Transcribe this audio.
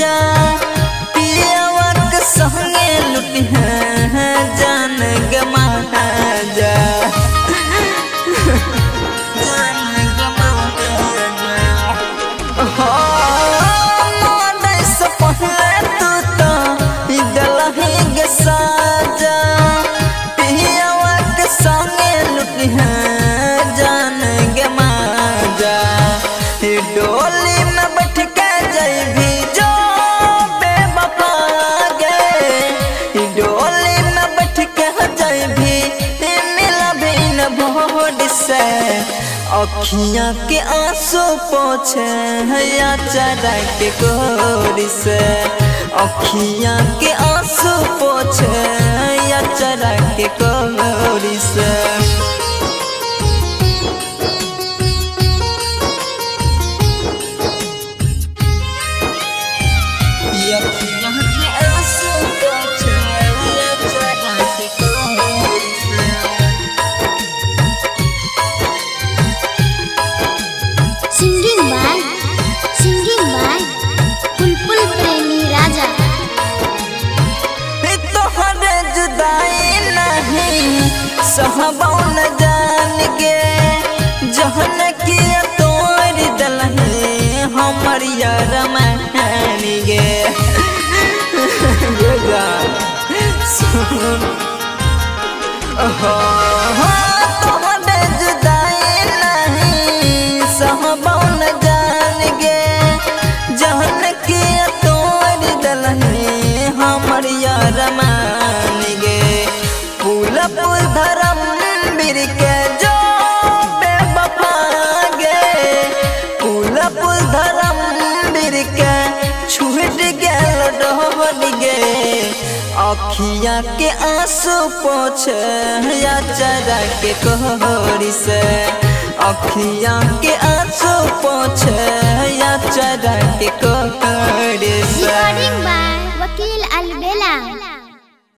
जा पियावा के संगे लुटिया जान गमा जा डोली में बैठ के जैभी जो बेवफा गे डोली में बैठ के जैभी मिला भी न भोर से अखियाँ के आंसू पोछे या चरा के कोरी से अखियाँ के आंसू पोछे या चरा के कोरी से सिंगिंग बाय बुलबुल प्रेमी राजा। तोहरे जुदाई नहीं सहबौ न जान गे जहन किया तोर दलहे हमर यार मान गे सुन तोहरे जुदाई नहीं सहबौ न जान गे जहन किया तोर दलहे हमर यार मान गे पुल धर्म बीर के जो बेवफा गे पुल धर्म बीर के छूट गेल डोहर गे अखियाँ के आंसू पोछे या चरा के कोहरी से अखियाँ के आंसू पोछे या चरा के